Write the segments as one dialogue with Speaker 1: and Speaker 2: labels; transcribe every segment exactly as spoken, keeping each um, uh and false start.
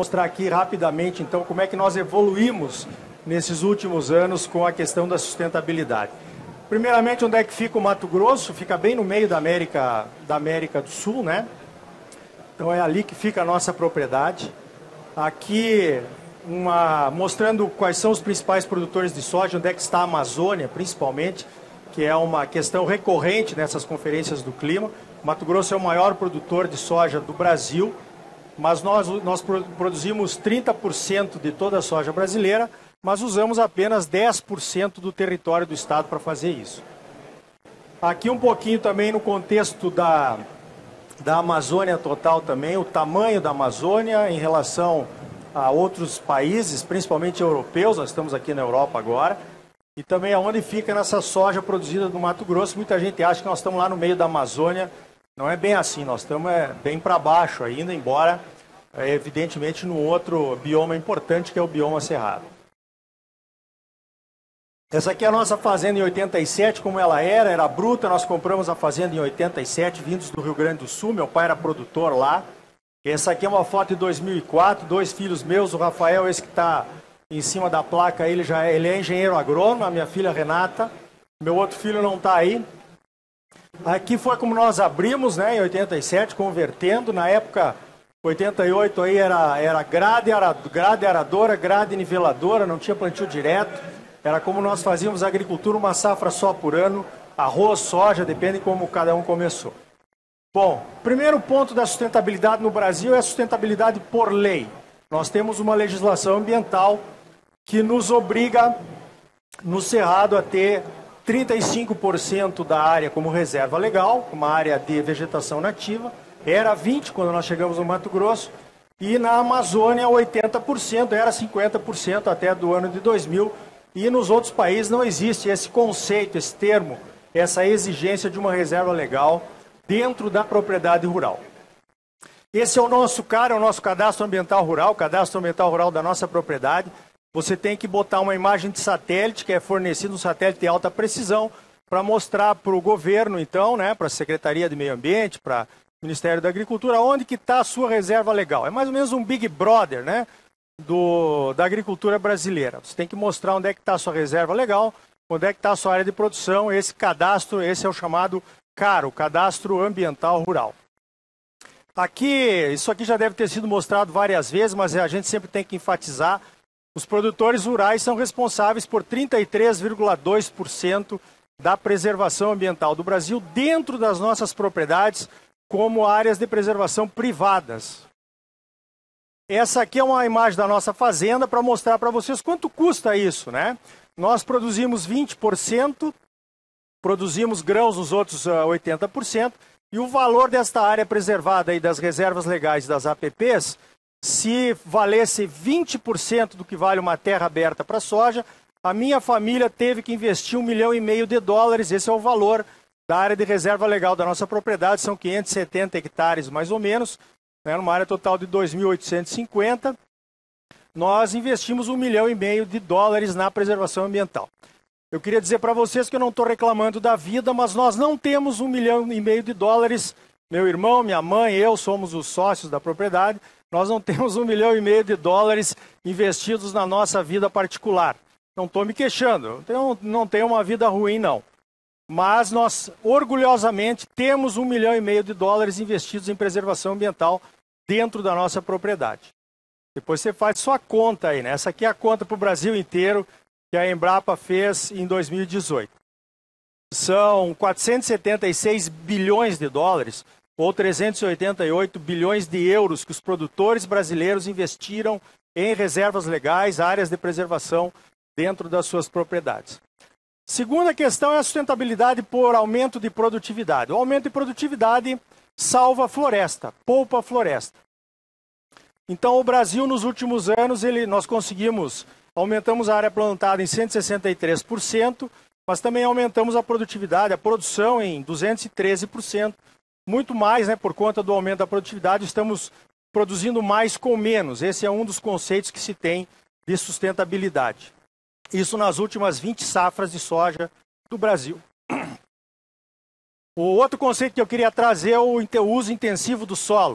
Speaker 1: mostrar aqui rapidamente, então, como é que nós evoluímos nesses últimos anos com a questão da sustentabilidade. Primeiramente, onde é que fica o Mato Grosso? Fica bem no meio da América, da América do Sul, né? Então é ali que fica a nossa propriedade. Aqui, uma, mostrando quais são os principais produtores de soja, onde é que está a Amazônia, principalmente, que é uma questão recorrente nessas conferências do clima. Mato Grosso é o maior produtor de soja do Brasil, mas nós, nós produzimos trinta por cento de toda a soja brasileira, mas usamos apenas dez por cento do território do estado para fazer isso. Aqui um pouquinho também no contexto da, da Amazônia total também, o tamanho da Amazônia em relação a outros países, principalmente europeus, nós estamos aqui na Europa agora, e também aonde fica nessa soja produzida no Mato Grosso. Muita gente acha que nós estamos lá no meio da Amazônia, não é bem assim, nós estamos é, bem para baixo ainda, embora é, evidentemente no outro bioma importante que é o bioma cerrado. Essa aqui é a nossa fazenda em oitenta e sete, como ela era, era bruta, nós compramos a fazenda em oitenta e sete, vindos do Rio Grande do Sul, meu pai era produtor lá. Essa aqui é uma foto de dois mil e quatro, dois filhos meus, o Rafael, esse que está em cima da placa, ele, já é, ele é engenheiro agrônomo, a minha filha Renata, meu outro filho não está aí. Aqui foi como nós abrimos, né, em oitenta e sete, convertendo, na época, oitenta e oito aí era, era grade, era grade aradora, grade niveladora, não tinha plantio direto. Era como nós fazíamos a agricultura, uma safra só por ano, arroz, soja, depende como cada um começou. Bom, primeiro ponto da sustentabilidade no Brasil é a sustentabilidade por lei. Nós temos uma legislação ambiental que nos obriga, no Cerrado, a ter trinta e cinco por cento da área como reserva legal, uma área de vegetação nativa. Era vinte por cento quando nós chegamos no Mato Grosso. E na Amazônia, oitenta por cento, era cinquenta por cento até do ano de dois mil. E nos outros países não existe esse conceito, esse termo, essa exigência de uma reserva legal dentro da propriedade rural. Esse é o nosso cara, é o nosso cadastro ambiental rural, o cadastro ambiental rural da nossa propriedade. Você tem que botar uma imagem de satélite, que é fornecido um satélite de alta precisão, para mostrar para o governo, então, né, para a Secretaria de Meio Ambiente, para o Ministério da Agricultura, onde que está a sua reserva legal. É mais ou menos um Big Brother, né? Do, da agricultura brasileira. Você tem que mostrar onde é que está a sua reserva legal, onde é que está a sua área de produção. Esse cadastro, esse é o chamado CAR, o Cadastro Ambiental Rural. Aqui, isso aqui já deve ter sido mostrado várias vezes, mas a gente sempre tem que enfatizar, os produtores rurais são responsáveis por trinta e três vírgula dois por cento da preservação ambiental do Brasil dentro das nossas propriedades, como áreas de preservação privadas. Essa aqui é uma imagem da nossa fazenda para mostrar para vocês quanto custa isso, né? Nós produzimos vinte por cento, produzimos grãos nos outros uh, oitenta por cento, e o valor desta área preservada e das reservas legais das A P Ps, se valesse vinte por cento do que vale uma terra aberta para soja, a minha família teve que investir um milhão e meio de dólares, esse é o valor da área de reserva legal da nossa propriedade, são quinhentos e setenta hectares mais ou menos, numa área total de dois mil oitocentos e cinquenta, nós investimos um milhão e meio de dólares na preservação ambiental. Eu queria dizer para vocês que eu não estou reclamando da vida, mas nós não temos um milhão e meio de dólares, meu irmão, minha mãe, eu somos os sócios da propriedade, nós não temos um milhão e meio de dólares investidos na nossa vida particular. Não estou me queixando, eu tenho, não tenho uma vida ruim não. Mas nós, orgulhosamente, temos um milhão e meio de dólares investidos em preservação ambiental dentro da nossa propriedade. Depois você faz sua conta aí, né? Essa aqui é a conta para o Brasil inteiro que a Embrapa fez em dois mil e dezoito. São quatrocentos e setenta e seis bilhões de dólares, ou trezentos e oitenta e oito bilhões de euros que os produtores brasileiros investiram em reservas legais, áreas de preservação dentro das suas propriedades. Segunda questão é a sustentabilidade por aumento de produtividade. O aumento de produtividade salva a floresta, poupa a floresta. Então, o Brasil, nos últimos anos, ele, nós conseguimos, aumentamos a área plantada em cento e sessenta e três por cento, mas também aumentamos a produtividade, a produção em duzentos e treze por cento. Muito mais, né, por conta do aumento da produtividade, estamos produzindo mais com menos. Esse é um dos conceitos que se tem de sustentabilidade. Isso nas últimas vinte safras de soja do Brasil. O outro conceito que eu queria trazer é o uso intensivo do solo.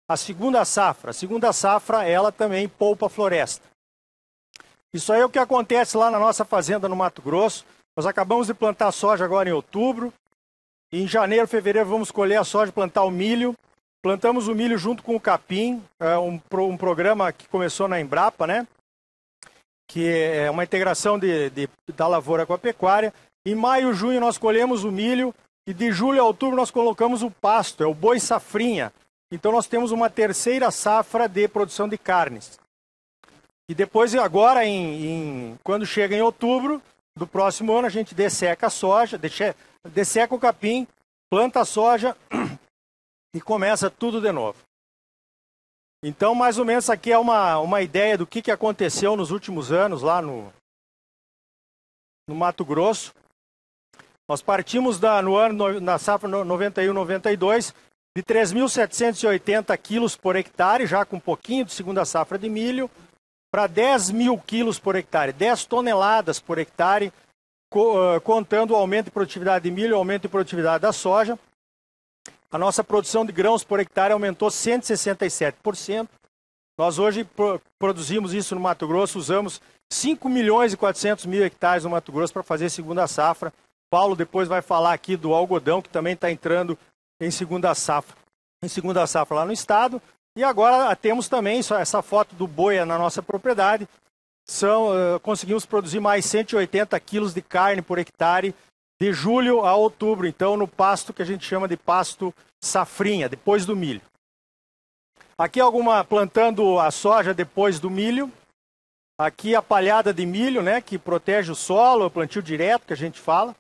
Speaker 1: a segunda safra. A segunda safra, ela também poupa a floresta. Isso aí é o que acontece lá na nossa fazenda no Mato Grosso. Nós acabamos de plantar soja agora em outubro. E em janeiro, fevereiro, vamos colher a soja e plantar o milho. Plantamos o milho junto com o capim, é um, um programa que começou na Embrapa, né? Que é uma integração de, de, da lavoura com a pecuária. Em maio, junho, nós colhemos o milho e de julho a outubro nós colocamos o pasto, é o boi safrinha. Então nós temos uma terceira safra de produção de carnes. E depois, agora, em, em, quando chega em outubro do próximo ano, a gente desseca a soja, desseca o capim, planta a soja e começa tudo de novo. Então, mais ou menos, aqui é uma, uma ideia do que, que aconteceu nos últimos anos lá no, no Mato Grosso. Nós partimos da, no ano, na safra noventa e um, noventa e dois, de três mil setecentos e oitenta quilos por hectare, já com um pouquinho de segunda safra de milho, para dez mil quilos por hectare, dez toneladas por hectare, co, uh, contando o aumento de produtividade de milho e o aumento de produtividade da soja. A nossa produção de grãos por hectare aumentou cento e sessenta e sete por cento. Nós hoje pro, produzimos isso no Mato Grosso, usamos cinco milhões e quatrocentos mil hectares no Mato Grosso para fazer segunda safra. Paulo depois vai falar aqui do algodão, que também está entrando em segunda safra, em segunda safra lá no estado. E agora temos também essa foto do boi na nossa propriedade. São, uh, conseguimos produzir mais cento e oitenta quilos de carne por hectare de julho a outubro, então no pasto que a gente chama de pasto safrinha, depois do milho. Aqui alguma plantando a soja depois do milho. Aqui a palhada de milho, né, que protege o solo, o plantio direto que a gente fala.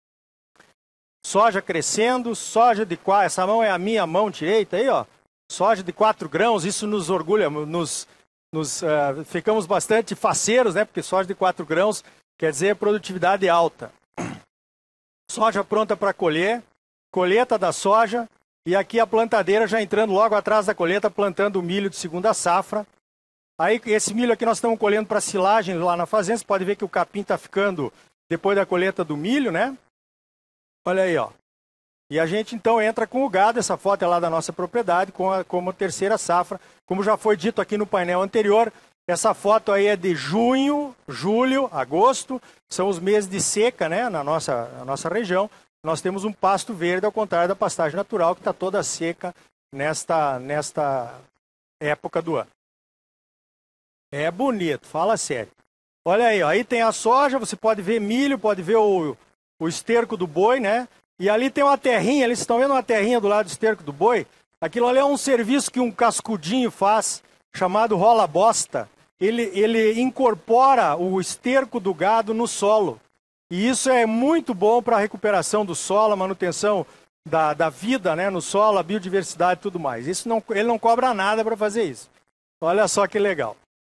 Speaker 1: Soja crescendo, soja de quatro, essa mão é a minha mão direita aí, ó. Soja de quatro grãos, isso nos orgulha, nos, nos uh, ficamos bastante faceiros, né, porque soja de quatro grãos quer dizer produtividade alta. Soja pronta para colher, colheita da soja, e aqui a plantadeira já entrando logo atrás da colheita, plantando o milho de segunda safra. Aí esse milho aqui nós estamos colhendo para silagem lá na fazenda, você pode ver que o capim está ficando depois da colheita do milho, né? Olha aí, ó. E a gente então entra com o gado, essa foto é lá da nossa propriedade, com a, como terceira safra. Como já foi dito aqui no painel anterior, essa foto aí é de junho, julho, agosto, são os meses de seca, né, na nossa, na nossa região. Nós temos um pasto verde, ao contrário da pastagem natural, que está toda seca nesta, nesta época do ano. É bonito, fala sério. Olha aí, ó, aí tem a soja, você pode ver milho, pode ver o, o esterco do boi, né? E ali tem uma terrinha, eles estão vendo uma terrinha do lado do esterco do boi? Aquilo ali é um serviço que um cascudinho faz, chamado rola-bosta. Ele, ele incorpora o esterco do gado no solo. E isso é muito bom para a recuperação do solo, a manutenção da, da vida, né, no solo, a biodiversidade e tudo mais. Isso não, ele não cobra nada para fazer isso. Olha só que legal.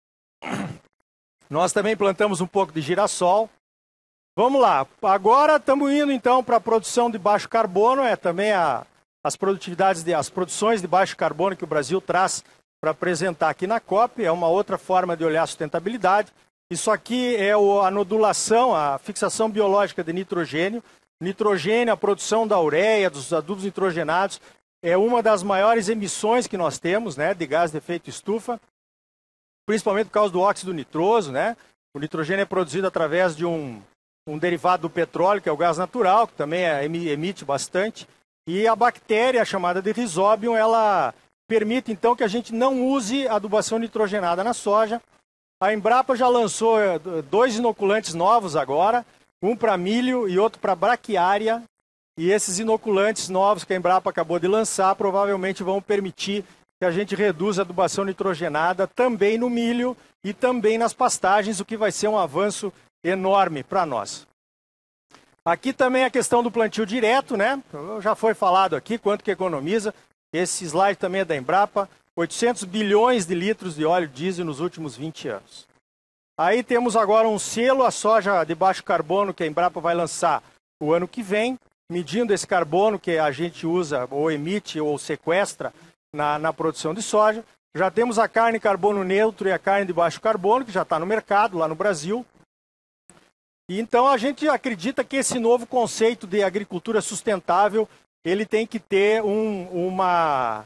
Speaker 1: Nós também plantamos um pouco de girassol. Vamos lá, agora estamos indo então para a produção de baixo carbono, é também a, as produtividades, de, as produções de baixo carbono que o Brasil traz para apresentar aqui na COP, é uma outra forma de olhar a sustentabilidade. Isso aqui é o, a nodulação, a fixação biológica de nitrogênio. Nitrogênio, a produção da ureia, dos adubos nitrogenados, é uma das maiores emissões que nós temos, né, de gás de efeito estufa, principalmente por causa do óxido nitroso, né? O nitrogênio é produzido através de um, um derivado do petróleo, que é o gás natural, que também é, emite bastante. E a bactéria, chamada de Rhizobium, ela permite então que a gente não use adubação nitrogenada na soja. A Embrapa já lançou dois inoculantes novos agora, um para milho e outro para braquiária. E esses inoculantes novos que a Embrapa acabou de lançar provavelmente vão permitir que a gente reduza a adubação nitrogenada também no milho e também nas pastagens, o que vai ser um avanço enorme para nós. Aqui também a questão do plantio direto, né? Já foi falado aqui quanto que economiza. Esse slide também é da Embrapa. oitocentos bilhões de litros de óleo diesel nos últimos vinte anos. Aí temos agora um selo, a soja de baixo carbono, que a Embrapa vai lançar o ano que vem, medindo esse carbono que a gente usa, ou emite, ou sequestra na, na produção de soja. Já temos a carne carbono neutro e a carne de baixo carbono, que já está no mercado, lá no Brasil. E então a gente acredita que esse novo conceito de agricultura sustentável, ele tem que ter um, uma...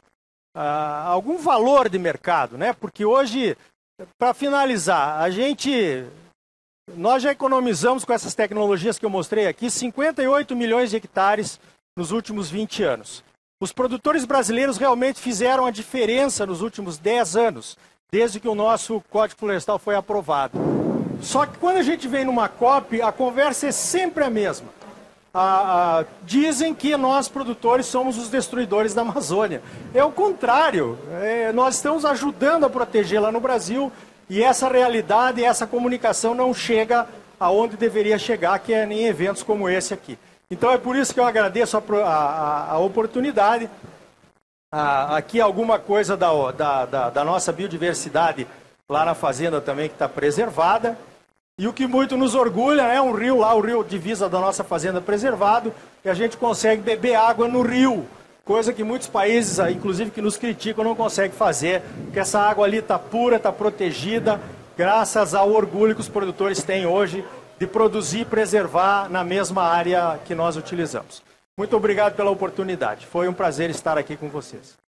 Speaker 1: ah, algum valor de mercado, né? Porque hoje, para finalizar, a gente, nós já economizamos com essas tecnologias que eu mostrei aqui cinquenta e oito milhões de hectares nos últimos vinte anos. Os produtores brasileiros realmente fizeram a diferença nos últimos dez anos, desde que o nosso Código Florestal foi aprovado. Só que quando a gente vem numa COP, a conversa é sempre a mesma. Ah, ah, dizem que nós, produtores, somos os destruidores da Amazônia. É o contrário. É, nós estamos ajudando a protegê-la no Brasil e essa realidade, essa comunicação não chega aonde deveria chegar, que é em eventos como esse aqui. Então é por isso que eu agradeço a, a, a oportunidade. Ah, aqui alguma coisa da, da, da, da nossa biodiversidade lá na fazenda também que está preservada. E o que muito nos orgulha é um rio lá, o rio divisa da nossa fazenda preservado, e a gente consegue beber água no rio, coisa que muitos países, inclusive que nos criticam, não conseguem fazer, porque essa água ali está pura, está protegida, graças ao orgulho que os produtores têm hoje de produzir e preservar na mesma área que nós utilizamos. Muito obrigado pela oportunidade. Foi um prazer estar aqui com vocês.